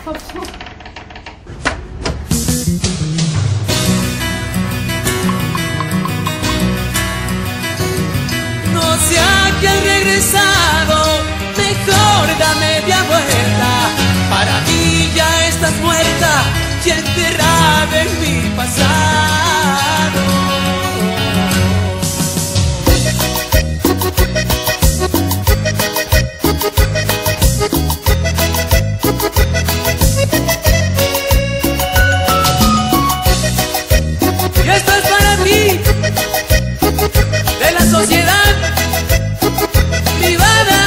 No sé a qué has regresado, mejor da media vuelta. Para mí ya estás muerta y enterrada en mi pasado. Y esto es para ti, de la sociedad privada.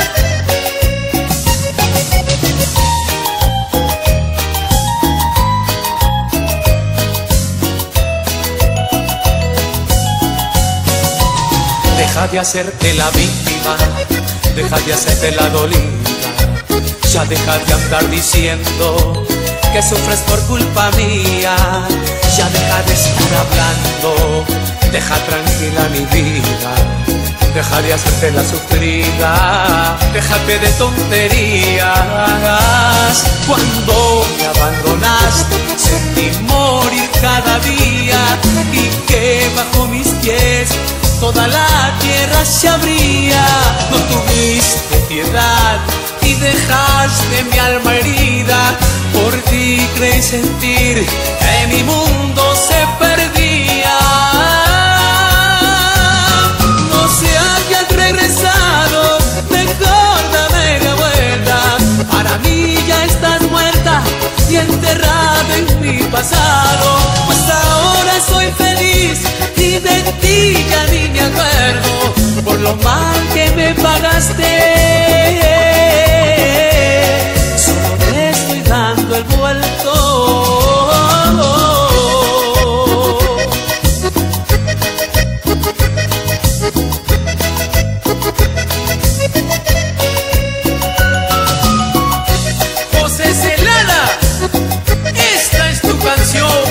Deja de hacerte la víctima, deja de hacerte la dolida, ya deja de andar diciendo que sufres por culpa mía, ya deja de estar hablando, deja tranquila mi vida, deja de hacerte la sufrida, déjate de tonterías. Cuando me abandonaste sentí morir cada día y que bajo mis pies toda la tierra se abría. No tuviste piedad y dejaste mi alma herida. Por ti creí sentir que mi mundo se perdía. No sé a qué has regresado, mejor dame la vuelta. Para mí ya estás muerta y enterrada en mi pasado. Pues ahora soy feliz y de ti ya ni me acuerdo por lo mal que me pagaste. Solo te estoy dando el vuelto. José Celada, esta es tu canción.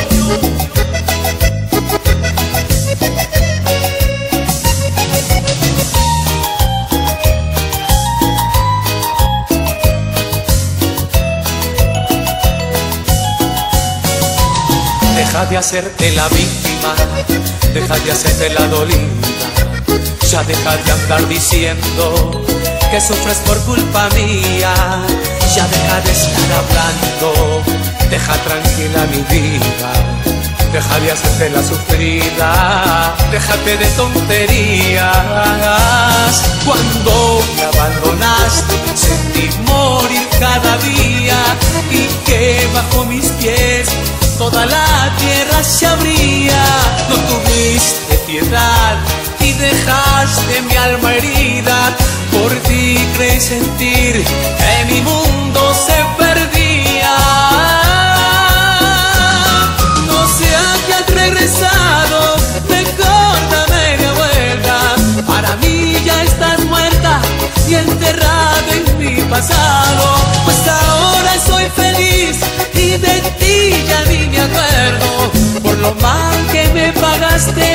Deja de hacerte la víctima, deja de hacerte la dolida, ya deja de andar diciendo que sufres por culpa mía, ya deja de estar hablando, deja tranquila mi vida, deja de hacerte la sufrida, déjate de tonterías. Cuando me abandonaste sentí morir cada día y que bajo mis pies toda la tierra se abría. No tuviste piedad y dejaste mi alma herida. Por ti creí sentir que mi mundo se perdía. No sé a qué has regresado, mejor dame la vuelta. Para mí ya estás muerta y enterrada en mi pasado. Pues ahora soy feliz y de ti ya ni me acuerdo por lo mal que me pagaste.